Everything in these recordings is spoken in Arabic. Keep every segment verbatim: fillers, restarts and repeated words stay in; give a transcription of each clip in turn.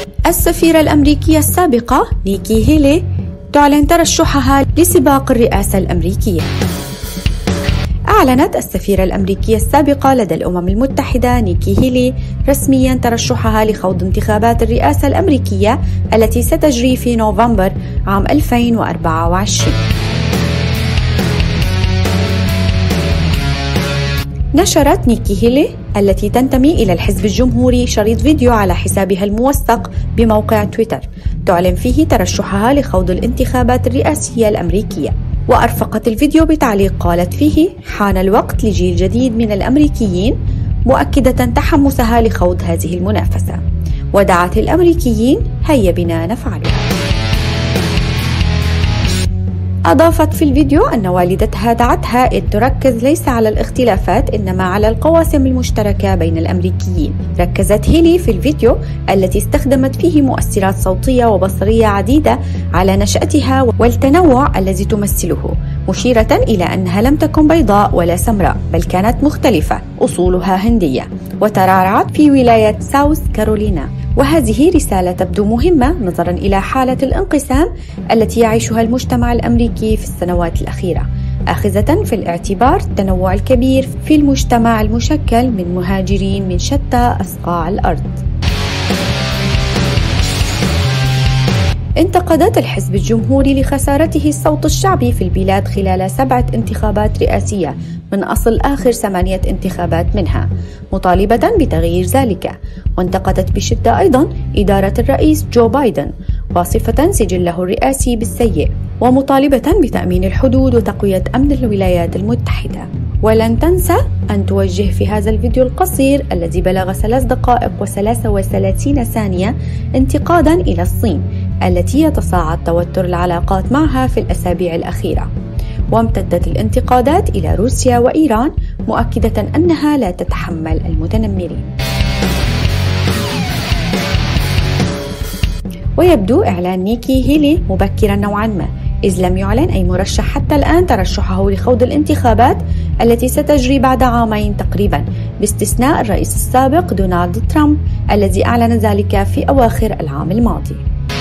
السفيرة الأمريكية السابقة نيكي هيلي تعلن ترشحها لسباق الرئاسة الأمريكية. أعلنت السفيرة الأمريكية السابقة لدى الأمم المتحدة نيكي هيلي رسمياً ترشحها لخوض انتخابات الرئاسة الأمريكية التي ستجري في نوفمبر عام ألفين وأربعة وعشرين. نشرت نيكي هيلي التي تنتمي إلى الحزب الجمهوري شريط فيديو على حسابها الموثق بموقع تويتر تعلن فيه ترشحها لخوض الانتخابات الرئاسية الأمريكية، وأرفقت الفيديو بتعليق قالت فيه: حان الوقت لجيل جديد من الأمريكيين، مؤكدة تحمسها لخوض هذه المنافسة، ودعت الأمريكيين: هيا بنا نفعلها. أضافت في الفيديو أن والدتها دعتها أن تركز ليس على الاختلافات إنما على القواسم المشتركة بين الأمريكيين. ركزت هيلي في الفيديو التي استخدمت فيه مؤثرات صوتية وبصرية عديدة على نشأتها والتنوع الذي تمثله، مشيرة إلى أنها لم تكن بيضاء ولا سمراء بل كانت مختلفة، أصولها هندية، وترعرعت في ولاية ساوث كارولينا. وهذه رسالة تبدو مهمة نظرا إلى حالة الانقسام التي يعيشها المجتمع الأمريكي في السنوات الأخيرة، آخذة في الاعتبار التنوع الكبير في المجتمع المشكل من مهاجرين من شتى أصقاع الأرض. انتقدت الحزب الجمهوري لخسارته الصوت الشعبي في البلاد خلال سبعة انتخابات رئاسية من أصل آخر ثمانية انتخابات منها، مطالبة بتغيير ذلك. وانتقدت بشدة أيضا إدارة الرئيس جو بايدن، واصفة سجله الرئاسي بالسيء، ومطالبة بتأمين الحدود وتقوية أمن الولايات المتحدة. ولن تنسى أن توجه في هذا الفيديو القصير الذي بلغ ثلاث دقائق وثلاثة وثلاثين ثانية انتقادا إلى الصين التي يتصاعد توتر العلاقات معها في الأسابيع الأخيرة. وامتدت الانتقادات إلى روسيا وإيران، مؤكدة أنها لا تتحمل المتنمرين. ويبدو إعلان نيكي هيلي مبكرا نوعا ما، إذ لم يعلن أي مرشح حتى الآن ترشحه لخوض الانتخابات التي ستجري بعد عامين تقريبا، باستثناء الرئيس السابق دونالد ترامب الذي أعلن ذلك في أواخر العام الماضي.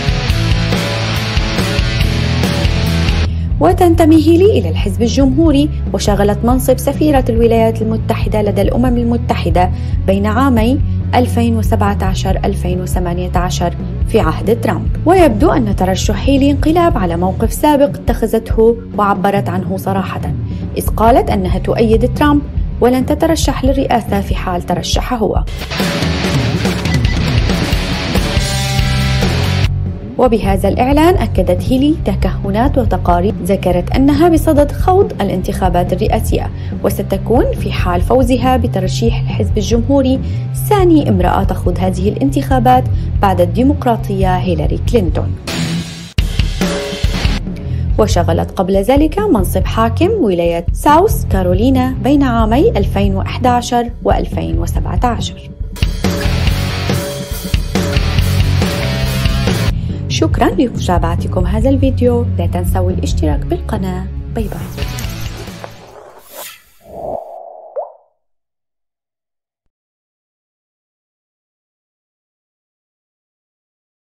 وتنتمي هيلي إلى الحزب الجمهوري، وشغلت منصب سفيرة الولايات المتحدة لدى الأمم المتحدة بين عامي ألفين وسبعة عشر ألفين وثمانية عشر في عهد ترامب. ويبدو أن ترشح هيلي انقلاب على موقف سابق اتخذته وعبرت عنه صراحة، إذ قالت أنها تؤيد ترامب ولن تترشح للرئاسة في حال ترشح هو. وبهذا الإعلان أكدت هيلي تكهنات وتقارير ذكرت أنها بصدد خوض الانتخابات الرئاسية، وستكون في حال فوزها بترشيح الحزب الجمهوري ثاني امرأة تخوض هذه الانتخابات بعد الديمقراطية هيلاري كلينتون. وشغلت قبل ذلك منصب حاكم ولاية ساوث كارولينا بين عامي ألفين وأحد عشر وألفين وسبعة عشر. شكرا لمتابعتكم هذا الفيديو، لا تنسوا الاشتراك بالقناة. باي باي.